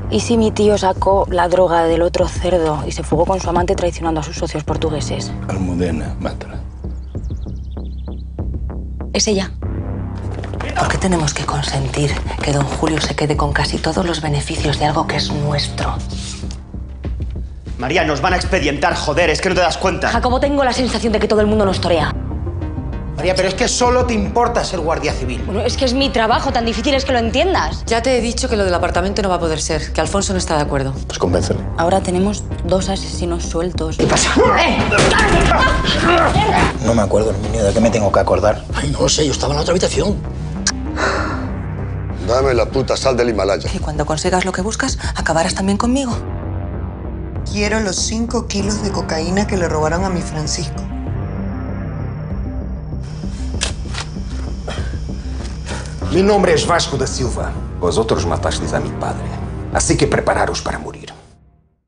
¿Y si mi tío sacó la droga del otro cerdo y se fugó con su amante traicionando a sus socios portugueses? Almudena, mátala. Es ella. ¿Por qué tenemos que consentir que don Julio se quede con casi todos los beneficios de algo que es nuestro? María, nos van a expedientar, joder, es que no te das cuenta. Jacobo, tengo la sensación de que todo el mundo nos torea. María, pero es que solo te importa ser guardia civil. Bueno, es que es mi trabajo, tan difícil es que lo entiendas. Ya te he dicho que lo del apartamento no va a poder ser, que Alfonso no está de acuerdo. Pues convéncele. Ahora tenemos 2 asesinos sueltos. ¿Qué pasa? No me acuerdo, niño, ¿de qué me tengo que acordar? Ay, no sé, yo estaba en la otra habitación. Dame la puta sal del Himalaya. Y cuando consigas lo que buscas, acabarás también conmigo. Quiero los 5 kilos de cocaína que le robaron a mi Francisco. Mi nombre es Vasco da Silva. Vosotros matasteis a mi padre. Así que prepararos para morir.